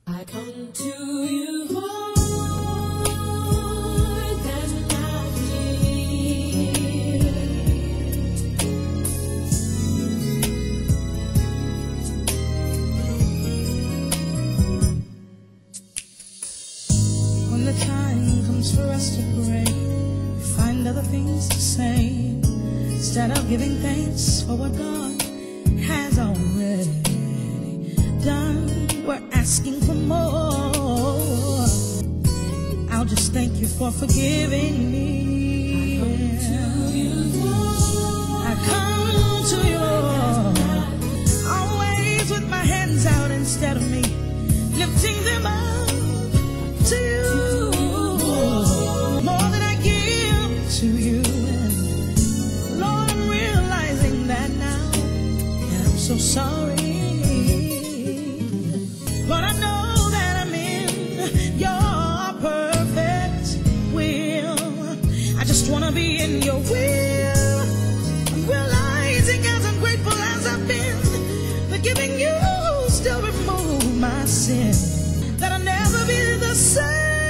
I come to you, Lord, that I hear. When the time comes for us to pray, we find other things to say instead of giving thanks for what God has already done. We're asking for more. I'll just thank you for forgiving me. I come to you, Lord, always with my hands out instead of me lifting them up to you. More than I give to you. And Lord, I'm realizing that now, and I'm so sorry. But I know that I'm in your perfect will. I just want to be in your will. I'm realizing as ungrateful as I've been, forgiving you still remove my sin, that I'll never be the same.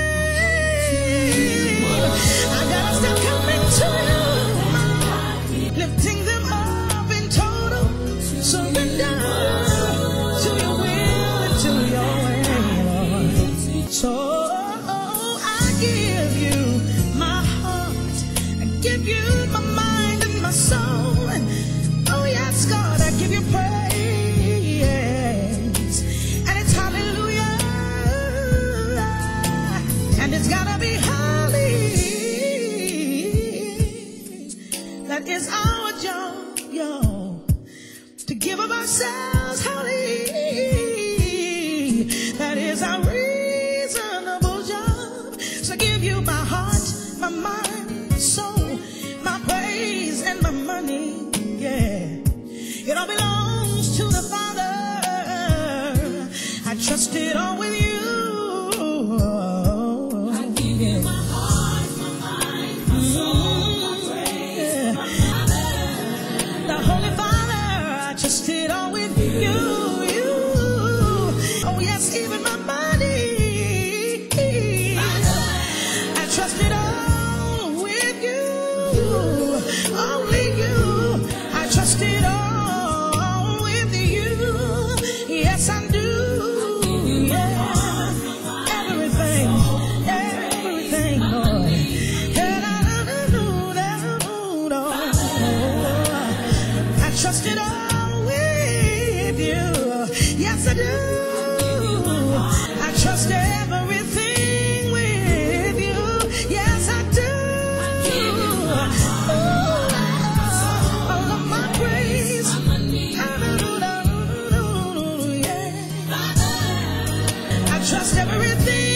I gotta stop coming to you, lifting them up in total surrender to your will and to your way, Lord. So I give you my heart, I give you my mind and my soul, and oh yes, God, I give you praise, and it's hallelujah, and it's gotta be holy. That is our job, yo, to give of ourselves holy. That is our reasonable job. So I give you my heart, my mind, my soul, my praise, and my money. Yeah, it all belongs to the Father. I trust it all with you. I give you my heart, my mind, my soul, my praise, my Father. The Holy Father, I trust it all with you. Oh yes, even my money, I trust it all with you. Only you, I trust it all with you. Yes, I do. Yeah, everything, everything, Lord. I trust it all with you. Yes, I do. I trust everything with you. Yes, I do. All of my praise. Yeah. I trust everything.